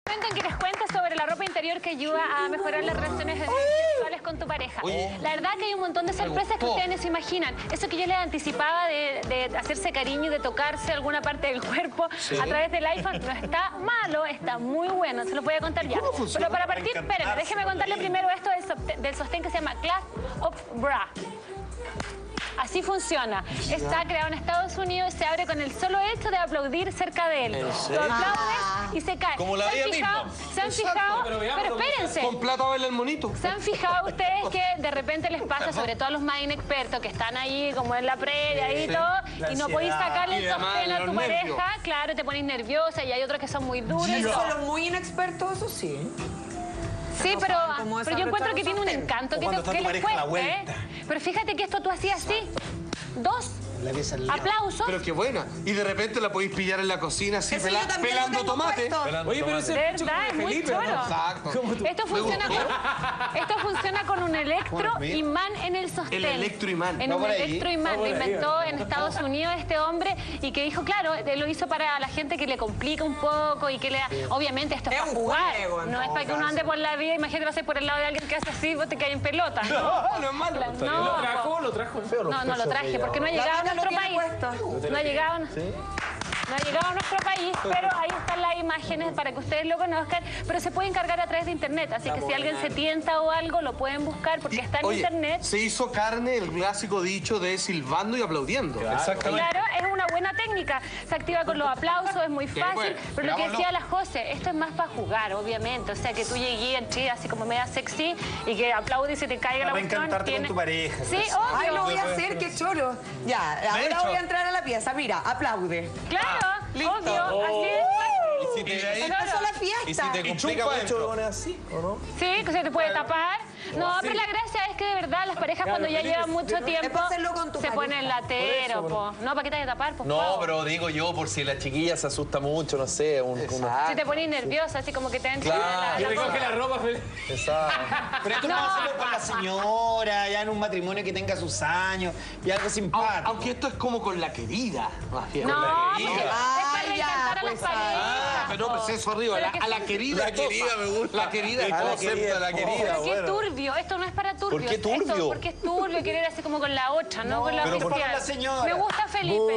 Momento en que les cuento sobre la ropa interior que ayuda a mejorar las relaciones sexuales con tu pareja. La verdad que hay un montón de sorpresas que ustedes no se imaginan. Eso que yo les anticipaba de hacerse cariño y de tocarse alguna parte del cuerpo a través del iPhone no está malo, está muy bueno. Se los voy a contar ya. Pero para partir, espérenme, déjenme contarle primero esto del sostén que se llama Clasp of Bra. Así funciona. Está creado en Estados Unidos y se abre con el solo hecho de aplaudir cerca de él. Lo aplaudes y se cae. Como la vida misma. ¿Se han fijado? Pero espérense. Con plata baila el monito. ¿Se han fijado ustedes que de repente les pasa, sobre todo a los más inexpertos, que están ahí como en la previa y todo, y no podéis sacarle el sostén a tu pareja? Claro, te pones nerviosa y hay otros que son muy duros. Son los muy inexpertos, eso sí. Sí, pero yo encuentro que tiene un encanto que les cueste. Pero fíjate que esto tú hacías así. Dos aplausos. Pero qué buena. Y de repente la podéis pillar en la cocina así pelando tomate. Oye, pero ese de verdad, es muy choro. Exacto. Esto funciona con un electroimán en el sostén. El electroimán. En un electroimán. Lo inventó en Estados Unidos este hombre y que dijo, claro, lo hizo para la gente que le complica un poco y que le... Obviamente esto es para jugar. No es para que uno ande por la vida. Imagínate, vas a ir por el lado de alguien que hace así, vos te caes en pelota. No es malo. ¿Lo trajo? No, no lo traje porque no ha llegado a nuestro país. No ha llegado. No ha llegado a nuestro país, pero ahí están las imágenes para que ustedes lo conozcan, pero se pueden cargar a través de internet, así que si alguien se tienta o algo, lo pueden buscar porque está en internet. Se hizo carne el clásico dicho de silbando y aplaudiendo. Exactamente. Claro, es una buena técnica, se activa con los aplausos, es muy fácil, pero lo que decía la José, esto es más para jugar, obviamente, o sea, que tú llegues así como media sexy y que aplaude y se te caiga la cuestión. Para encantarte con tu pareja. Sí, obvio. Ay, lo voy a hacer, qué choro. Ya, ahora voy a entrar a la pieza, mira, aplaude. Claro, obvio, así es. Empezó la fiesta. Y si te complica mucho, así, ¿o no? Sí, que se te puede tapar. No, pero la gracia es que de verdad las parejas cuando ya llevan mucho tiempo se ponen latero, po. No, ¿para qué te vas a tapar? Pues, no, pero digo yo, por si la chiquilla se asusta mucho, no sé. Si te pones nerviosa, así como que te entra Claro. la recoge la ropa, Felipe. Exacto. Pero esto no va a hacerlo con la señora, ya en un matrimonio que tenga sus años y algo simpático. Aunque esto es como con la querida. Más bien. No, Con la porque querida. es para reinventar a las parejas. Pero no, pues eso arriba, a la querida. La querida me gusta. La querida. El concepto de la querida, Pero qué turbio, esto no es para turbio. ¿Por qué turbio? Esto, porque es turbio querer así como con la otra, no con la pero oficial. con la señora. Me gusta Felipe.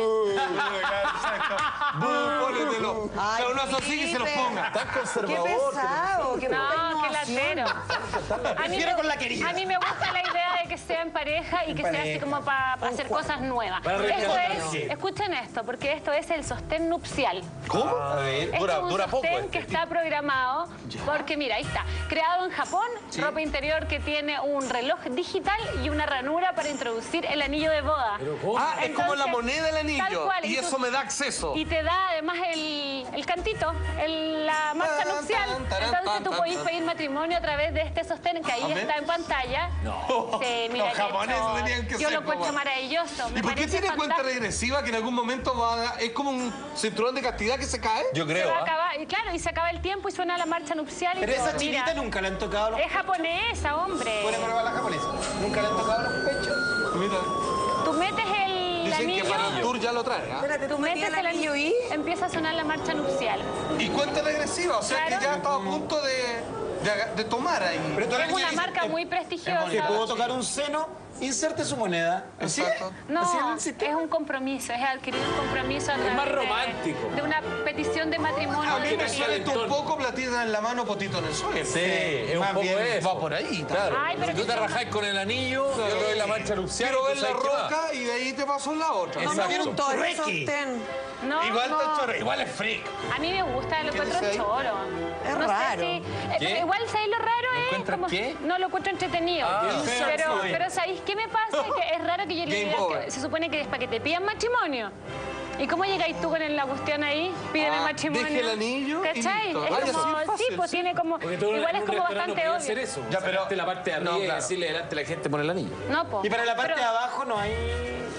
Pónetelo. Ay, Uno así que se los ponga. Tan Qué conservador. pesado, qué No, qué latero. Prefiero con la querida. A mí me gusta la idea de que sea en pareja y que sea así como para hacer cosas nuevas. Esto es, escuchen esto, porque esto es el sostén nupcial. ¿Cómo? A ver, Este es un dura poco. sostén que está programado porque, mira, ahí está. Creado en Japón, ropa interior que tiene un reloj digital y una ranura para introducir el anillo de boda. Ah, es como la moneda del tal anillo. cual, Y eso me da acceso. Y te da además el cantito, la marcha nupcial. Entonces tú podés pedir matrimonio a través de este sostén que ahí está en pantalla. No. Sí, mira, Los japoneses qué tenían que yo ser lo encuentro como- maravilloso. ¿Y por qué tiene cuenta regresiva que en algún momento es como un cinturón de castidad que se cae? Yo Se creo, va a acabar, y claro, y se acaba el tiempo y suena la marcha nupcial. Pero y esa todo, chinita mira, nunca le han tocado los es japonesa, hombre. Buena prueba la japonesa. Nunca le han tocado los pechos. Mira. Tú metes el Dicen anillo. que para el tour ya lo trae. ¿Ah? Espérate, tú Tú metías metes el anillo y... empieza a sonar la marcha nupcial. Y cuenta regresiva, o sea Claro. que ya estaba a punto de tomar ahí. Pero tú Es una marca muy prestigiosa. Si puedo tocar un seno, inserte su moneda. ¿Así es? Exacto. No, Así es el es sistema. un compromiso, es adquirir un compromiso a través más de- romántico. de una petición de matrimonio. Aunque me de- suene un poco, platita en la mano, potito en el suelo. Sí, es un Más poco bien eso. va por ahí. Claro. Ay, pero Si tú que te son- rajáis con el anillo, yo te doy la marcha nupcial. Quiero y ver tú la sabes qué va. roca y de ahí te paso en la otra. No me Exacto. gustó el Reiki. sostén. No, Igual no. está choro, igual es freak. A mí me gusta, lo encuentro dice ahí? choro. Es no raro. Sé si, ¿Qué? pero igual, ¿sabéis lo raro es? encuentras Como, qué? no, lo encuentro entretenido. Pero ¿sabéis qué me pasa? Que es raro que yo le Game diga over. que se supone que es para que te pidan matrimonio. ¿Y cómo llegáis tú con la cuestión ahí? Pídeme matrimonio. deje el anillo y ¿Cachai? listo. Es Vaya, como, sí, fácil, sí, pues sí. tiene como... Porque tú Igual en es un como restaurante bastante podías obvio. hacer eso. Ya, pero- Sacarte la parte de arriba No, y claro. decirle delante a la gente pone el anillo. No, po. Y para la parte Pero- de abajo no hay...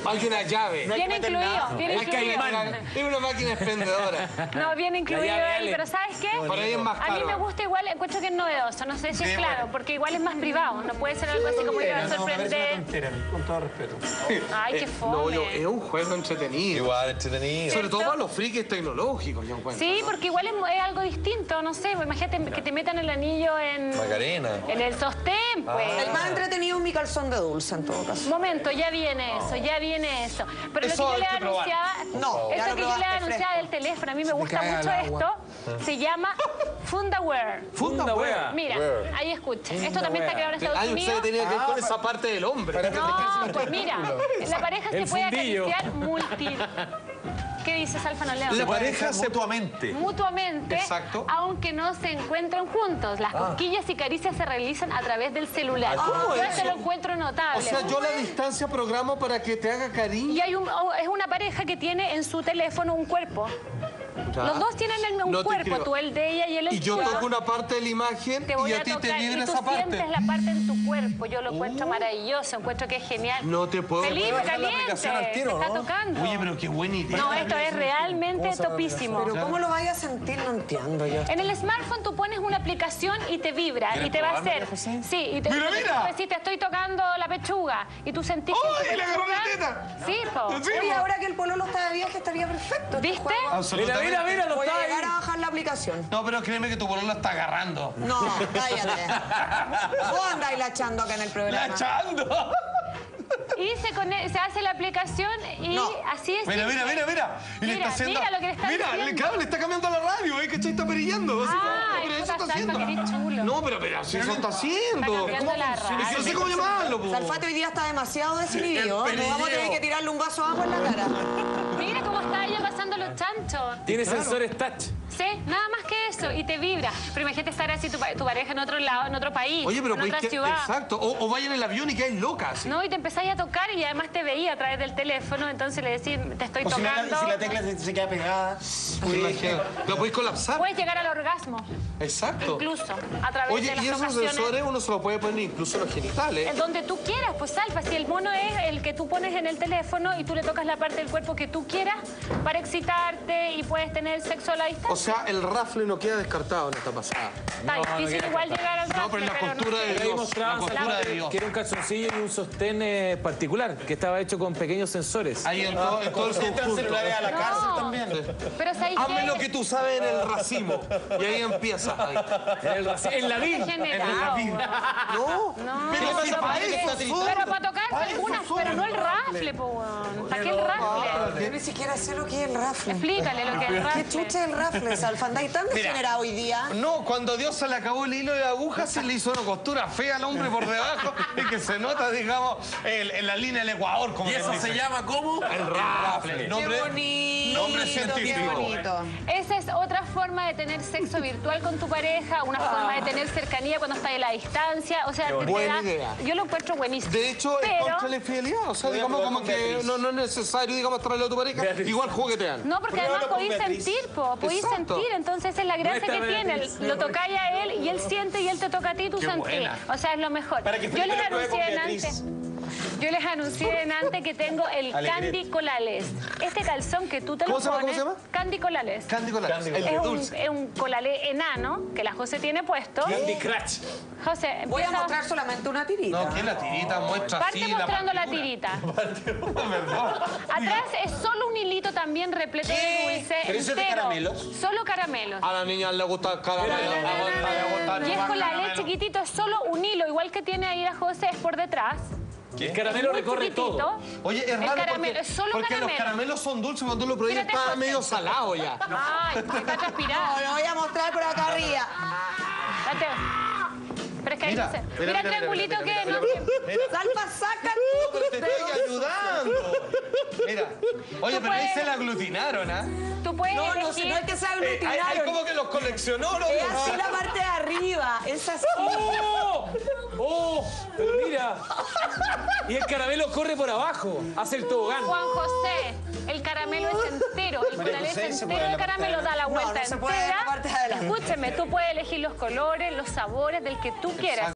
Hay una llave. Viene incluido, viene Hay que incluido. Es una máquina expendedora. No, viene incluido ahí, pero ¿sabes qué? Por ahí es más A mí caro. me gusta igual, encuentro que es novedoso, no sé si es claro, porque igual es más privado, no puede ser algo así como que va a sorprender. Con todo respeto. Ay, qué fome. Es un juego entretenido. Igual, entretenido. Sobre todo para los frikis tecnológicos, yo encuentro. Sí, porque igual es algo distinto, no sé, imagínate que te metan el anillo en el sostén, pues. El más entretenido es mi calzón de dulce, en todo caso. Un momento, ya viene eso, ya viene eso. Pero Eso lo que yo hay le que probar. anunciaba, No, ya eso lo que yo le probaste anunciaba fresco. del teléfono, a mí me gusta caiga mucho el agua. esto, se llama Fundaware. Fundaware. Mira, ahí escuchen, esto también está creado en Estados Ay, Unidos. usted tenía que ver con esa parte del hombre. No, pues mira, la pareja se El puede fundillo. acariciar ¿Qué dices, Alfa? No leo. La pareja se Mutuamente, Exacto. aunque no se encuentran juntos. Las cosquillas y caricias se realizan a través del celular. ¿cómo Yo es eso lo eso? encuentro notable. O sea, yo a la distancia programo para que te haga cariño. Y es una pareja que tiene en su teléfono un cuerpo. Los dos tienen un No te cuerpo, creo. tú el de ella y él el Y yo tuyo. toco una parte de la imagen Te voy y a a ti te tocar viene y tú esa parte. sientes la parte en tu cuerpo. Yo lo encuentro maravilloso, encuentro que es genial. No te puedo Felipe, creer. caliente, te está tocando. Oye, pero qué buena idea. No, esto es realmente topísimo. Pero ¿cómo lo vayas a sentir? No entiendo yo. En el smartphone tú pones una aplicación y te vibra y te va a hacer. Sí, y te Mira, mira. Si te estoy tocando la pechuga y tú sentís que ¡Ay, tu le agarró la pechuga- teta! Sí, po. Sí, Oye, ahora que el pololo está de viaje estaría perfecto. este ¿Viste? juego. Absolutamente. Mira, lo Voy está a llegar ahí. a bajar la aplicación. No, pero créeme que tu bolón la está agarrando. No, cállate. Vos andáis lachando acá en el programa. ¡Lachando! Y se hace la aplicación y No. así es. Mira. Y le Mira, está haciendo. mira lo que le está Mira, diciendo. claro, le está cambiando la radio, ¿eh? ¿Cachai? Está perillando. Así como, Ay, pero eso puta está salva, haciendo. que eres chulo. No, pero así eso está haciendo. Está cambiando la radio. Es que no sé cómo llamarlo, po. Salfate hoy día está demasiado desinhibido. El Nos vamos a tener perilleo. que tirarle un vaso de agua en la cara. Mira cómo está ella pasando los chanchos. Tiene sensores touch. Sí, nada más que eso, y te vibra. Pero imagínate estar así tu pareja en otro lado, en otro país, Oye, pero en pues otra que, ciudad. exacto. O vaya en el avión y caes loca, así. No, y te empezáis a tocar y además te veía a través del teléfono, entonces le decís, te estoy O si, tocando. si la tecla se queda pegada. Imagínate. Lo podéis colapsar. Puedes llegar al orgasmo, Exacto. incluso, a través Oye, de las y esos tocaciones. sensores uno se los puede poner incluso en los genitales. En donde tú quieras, pues Alfa, si el mono es el que tú pones en el teléfono y tú le tocas la parte del cuerpo que tú quieras para excitarte y puedes tener sexo a la distancia. O sea, el rafle no queda descartado en esta pasada. Está difícil igual llegar al No, pero en la rafle, costura de Ahí Dios. La mostraban costura de Dios. que era un calzoncillo y un sostén particular, que estaba hecho con pequeños sensores. Ahí en todo el Entran conjunto. celulares a la cárcel No. también. Pero ¿sabes Hazme qué? lo que tú sabes en el racimo. Y ahí empieza. Ahí. En la vida. Generado. No, No, pero si pero para ¿para eso qué? son. Pero para tocarse algunas, pero no el rafle, po, weón. ¿Para qué el rafle? Yo ni siquiera sé lo que es el rafle. Explícale lo que es el ¿Qué rafle. chucha es el rafle, Salfa? ¿Andáis tan degenerado hoy día? No, cuando Dios se le acabó el hilo de la aguja, se le hizo una costura fea al hombre por debajo y que se nota, digamos, en la línea del Ecuador. Como ¿Y eso se llama cómo? El rafle. Qué bonito. nombre científico. Qué bonito. Esa es otra forma de tener sexo virtual con tu pareja, una forma de tener cercanía cuando estás a la distancia. O sea, te buena da- idea. yo lo encuentro buenísimo. De hecho, es pero, contra la infidelidad. O sea, Voy a digamos probar como con que Beatriz. no es necesario, digamos, traerlo a tu pareja. Beatriz. Igual juguetean. no, porque Pruébalo además con podéis Beatriz. sentir, podéis Exacto. sentir. Entonces esa es la gracia No que está tiene. Beatriz. Lo tocáis a él y él siente y él te toca a ti y tú Qué sentís. buena. O sea, es lo mejor. Para que Yo Felipe les lo pruebe con anuncié en Beatriz. antes. Yo les anuncié en antes que tengo el Alegría. Candy Colales. Este calzón que tú te ¿Cómo lo se llama? pones. ¿Cómo se llama? Candy Colales. Candy Colás. Candy El de Es dulce. un colalé enano que la José tiene puesto. Candy Crush. José, Voy a empieza- mostrar solamente una tirita. No, que la tirita muestra Parte así mostrando la partitura. tirita. Atrás es solo un hilito también repleto de dulce. ¿Pero eso es de entero. caramelos? Solo caramelos. A la niña le gusta el caramelo. Y es con la leche chiquitito, es solo un hilo, igual que tiene ahí la José, es por detrás. El caramelo Muy recorre chiquitito. todo. Oye, es El raro caramelo, porque, es solo porque los caramelo. caramelos son dulces cuando tú lo prohíbes Mírate, está José. medio salado ya. Ay, me está transpirando. No, lo voy a mostrar por acá arriba. Date. Pero es que ahí Mira, no sé. mira, Mira el mira, triangulito mira, que mira, no. Salfa, saca. Pero te estoy ayudando. Mira. Oye, Tú pero ahí puedes- se la aglutinaron, ¿ah? Tú puedes No, no, elegir. si no es que se Hay aglutinaron. como que los coleccionó, ¿no? Es así la parte de arriba. Es así. ¡Oh! ¡Oh! Pero mira. Y el caramelo corre por abajo. Hace el tobogán. Juan José, el caramelo es entero, el María colalé José, es se puede entero, el la parte caramelo de da la No, vuelta no se puede entera. la parte de adelante. Escúcheme, tú puedes elegir los colores, los sabores del que tú quieras.